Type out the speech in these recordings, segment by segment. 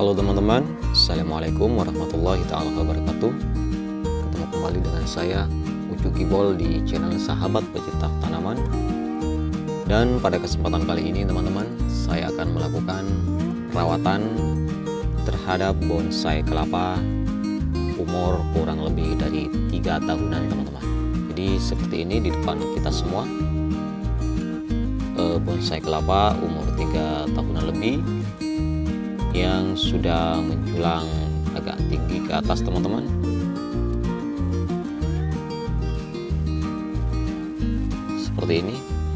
Halo teman-teman, Assalamualaikum warahmatullahi ta'ala wabarakatuh. Ketemu kembali dengan saya Ucu Kibol di channel Sahabat Pecinta Tanaman. Dan pada kesempatan kali ini teman-teman, saya akan melakukan perawatan terhadap bonsai kelapa umur kurang lebih dari 3 tahunan teman-teman. Jadi seperti ini di depan kita semua, bonsai kelapa umur 3 tahunan lebih yang sudah menjulang agak tinggi ke atas teman-teman. Seperti ini.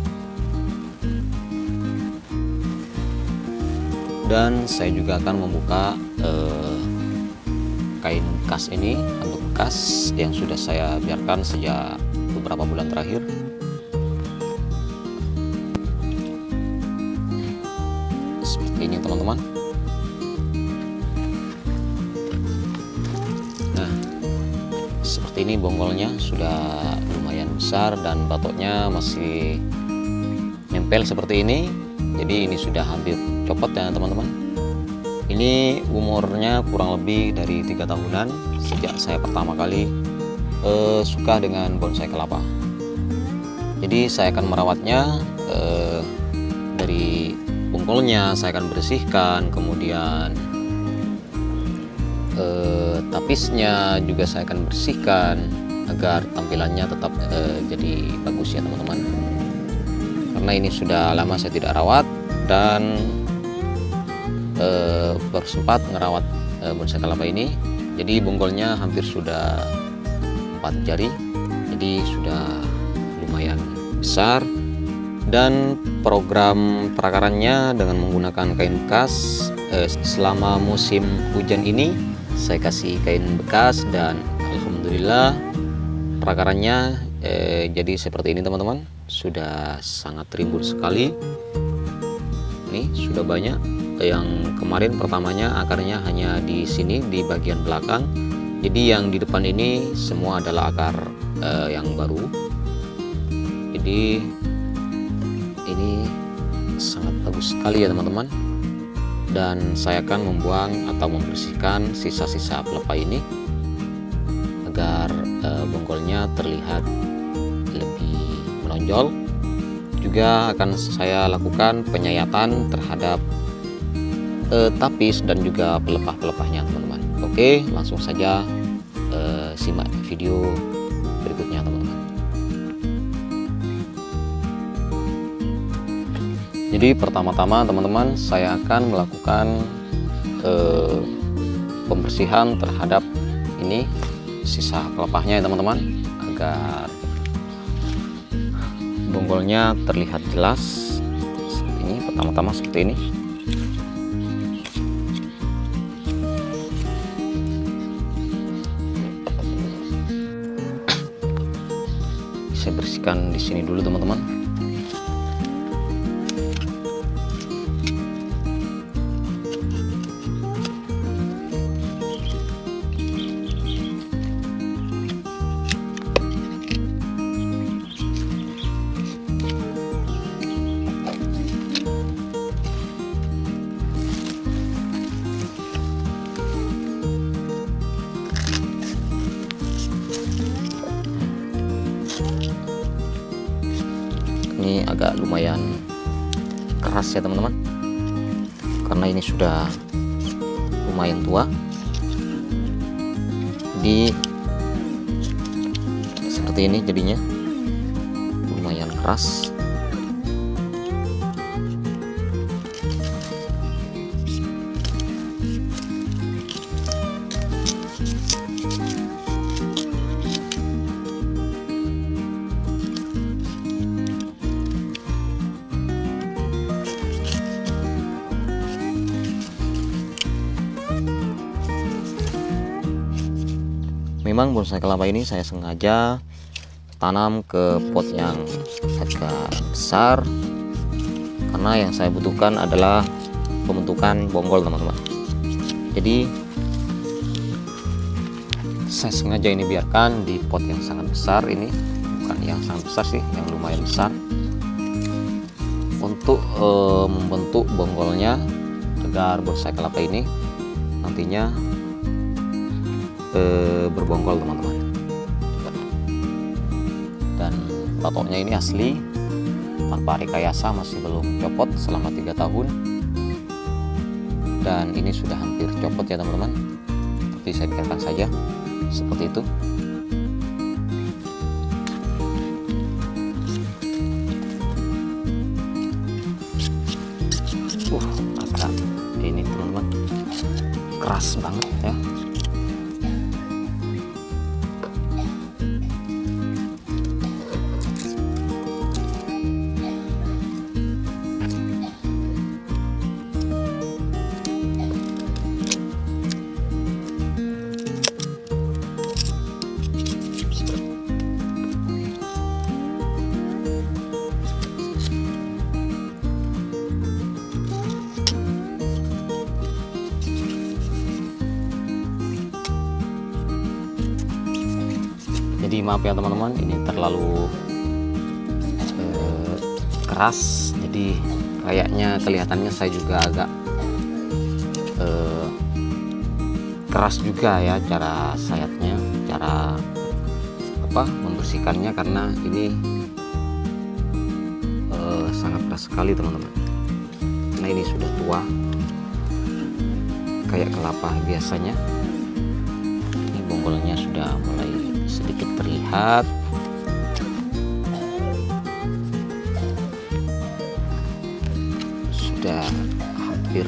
Dan saya juga akan membuka kain bekas ini, handuk bekas yang sudah saya biarkan sejak beberapa bulan terakhir. Seperti ini teman-teman. Nah, seperti ini bonggolnya sudah lumayan besar dan batoknya masih nempel seperti ini. Jadi ini sudah hampir copot ya teman-teman. Ini umurnya kurang lebih dari 3 tahunan sejak saya pertama kali suka dengan bonsai kelapa. Jadi saya akan merawatnya dari bonggolnya saya akan bersihkan, kemudian tapisnya juga saya akan bersihkan agar tampilannya tetap jadi bagus ya teman-teman. Karena ini sudah lama saya tidak rawat dan baru sempat ngerawat bonsai kelapa ini. Jadi bonggolnya hampir sudah 4 jari, jadi sudah lumayan besar. Dan program perakarannya dengan menggunakan kain bekas. Selama musim hujan ini saya kasih kain bekas dan alhamdulillah perakarannya jadi seperti ini teman-teman. Sudah sangat rimbun sekali. Ini sudah banyak. Yang kemarin pertamanya akarnya hanya di sini di bagian belakang. Jadi yang di depan ini semua adalah akar yang baru. Jadi ini sangat bagus sekali ya teman-teman. Dan saya akan membuang atau membersihkan sisa-sisa pelepah ini agar bonggolnya terlihat lebih menonjol. Juga akan saya lakukan penyayatan terhadap tapis dan juga pelepah-pelepahnya teman-teman. Oke, langsung saja simak video berikutnya teman-teman. Jadi pertama-tama teman-teman saya akan melakukan pembersihan terhadap ini sisa pelepahnya ya teman-teman, agar bonggolnya terlihat jelas. Seperti ini, pertama-tama seperti ini. Saya bersihkan di sini dulu teman-teman. Ini agak lumayan keras ya teman-teman, karena ini sudah lumayan tua. Jadi seperti ini jadinya, lumayan keras. Memang bonsai kelapa ini saya sengaja tanam ke pot yang agak besar, karena yang saya butuhkan adalah pembentukan bonggol teman-teman. Jadi saya sengaja ini biarkan di pot yang sangat besar ini, bukan yang sangat besar sih, yang lumayan besar, untuk membentuk bonggolnya agar bonsai kelapa ini nantinya berbongkol teman-teman. Dan batoknya ini asli tanpa rekayasa, masih belum copot selama 3 tahun, dan ini sudah hampir copot ya teman-teman, tapi saya biarkan saja seperti itu. Agak ini teman-teman, keras banget ya. Jadi maaf ya teman-teman, ini terlalu keras, jadi kayaknya kelihatannya saya juga agak keras juga ya cara sayatnya, cara membersihkannya, karena ini sangat keras sekali teman-teman. Karena ini sudah tua kayak kelapa biasanya. Ini bonggolnya sudah mulai sedikit terlihat. Sudah hampir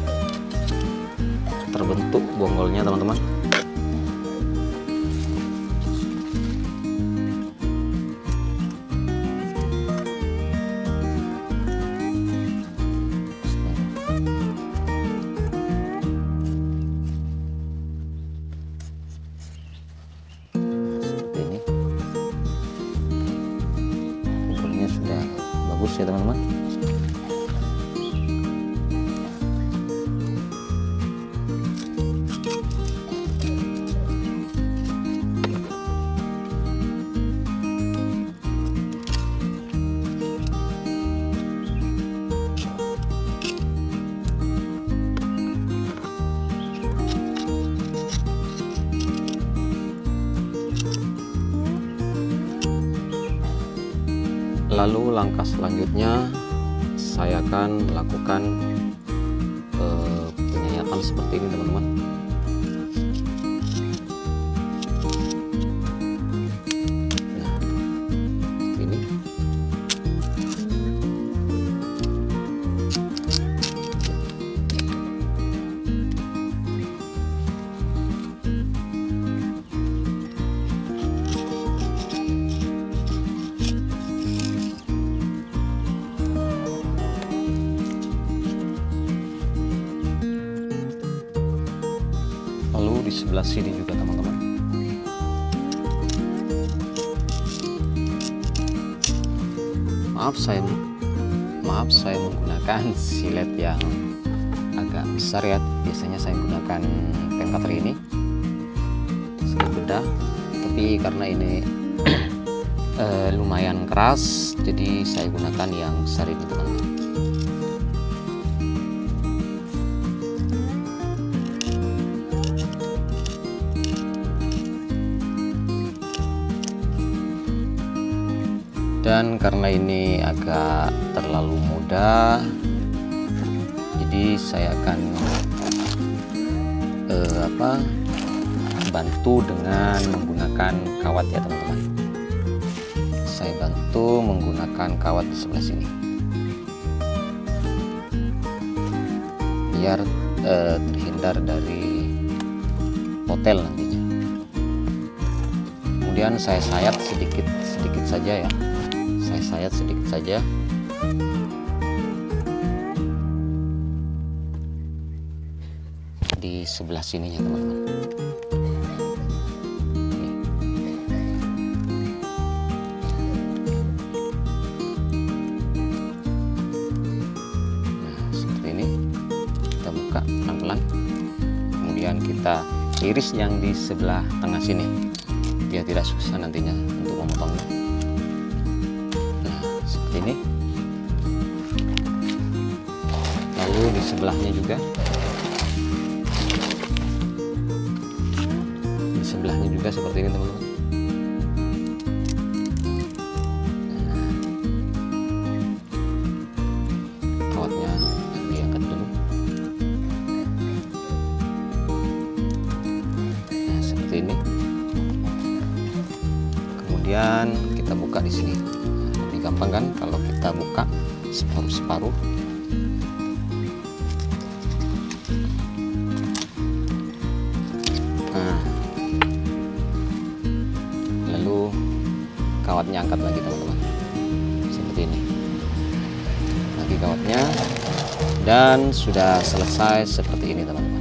terbentuk bonggolnya teman-teman. Sudah bagus ya teman-teman. Lalu langkah selanjutnya saya akan melakukan penyayatan seperti ini teman-teman. Nah, seperti ini. Lalu di sebelah sini juga teman-teman. Maaf saya menggunakan silet yang agak besar ya. Biasanya saya menggunakan pen cutter ini, silet bedah, tapi karena ini lumayan keras, jadi saya gunakan yang besar ini teman-teman. Dan karena ini agak terlalu muda, jadi saya akan bantu dengan menggunakan kawat ya teman-teman. Saya bantu menggunakan kawat di sebelah sini, biar terhindar dari potel nantinya. Kemudian saya sayat sedikit saja ya. Saya sayat sedikit saja. Di sebelah sininya teman-teman. Nah, seperti ini. Kita buka pelan-pelan. Kemudian kita iris yang di sebelah tengah sini, biar tidak susah nantinya untuk memotongnya. Ini lalu di sebelahnya juga sebelahnya juga seperti ini teman-teman. Kawatnya diangkat dulu. Nah, seperti ini. Kemudian kita buka di sini. Lebih gampang kan kalau kita buka separuh-separuh. Nah, lalu kawatnya angkat lagi teman-teman, seperti ini. Lagi kawatnya, dan sudah selesai seperti ini teman-teman.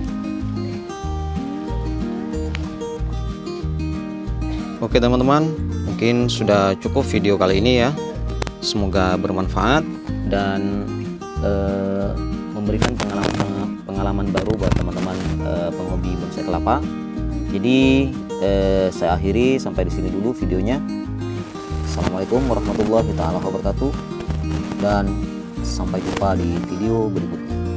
Oke teman-teman, mungkin sudah cukup video kali ini ya. Semoga bermanfaat dan memberikan pengalaman baru buat teman-teman penghobi bonsai kelapa. Jadi saya akhiri sampai di sini dulu videonya. Assalamualaikum warahmatullahi wabarakatuh, dan sampai jumpa di video berikutnya.